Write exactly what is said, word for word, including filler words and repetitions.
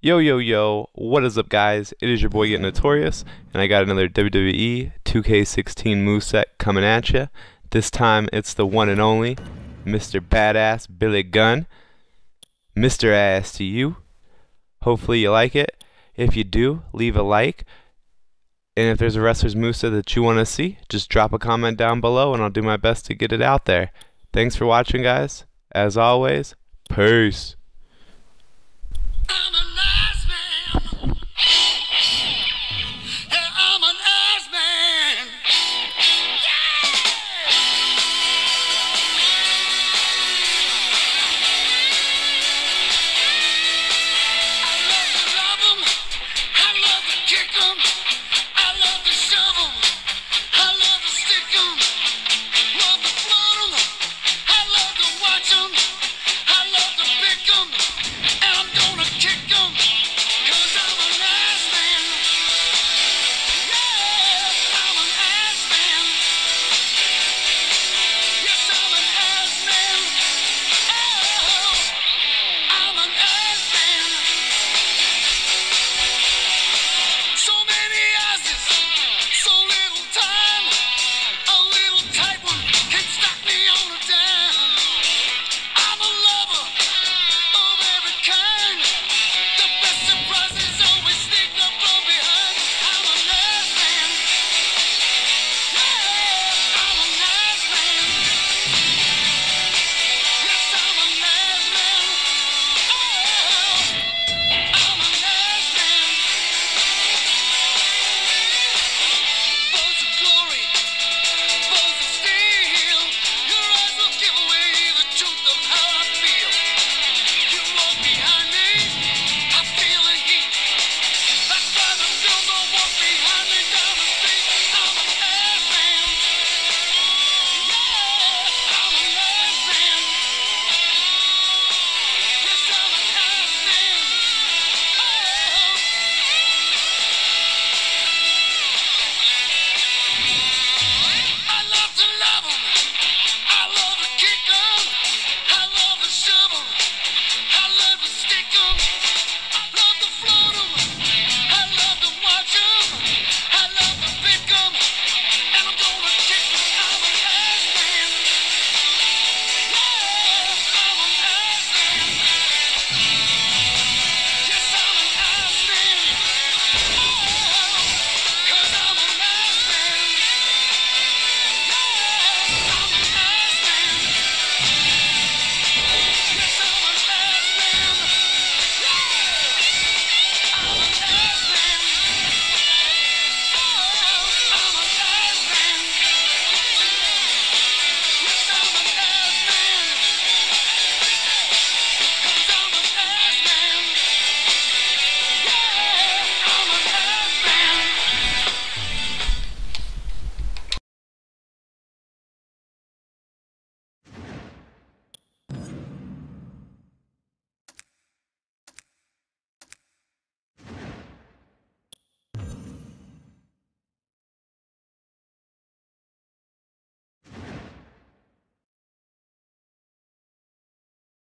Yo, yo, yo, what is up, guys? It is your boy Get Notorious, and I got another W W E two K sixteen moveset coming at ya. This time, it's the one and only Mister Badass Billy Gunn. Mister Ass to you. Hopefully you like it. If you do, leave a like. And if there's a wrestler's moveset that you want to see, just drop a comment down below, and I'll do my best to get it out there. Thanks for watching, guys. As always, peace. I'm a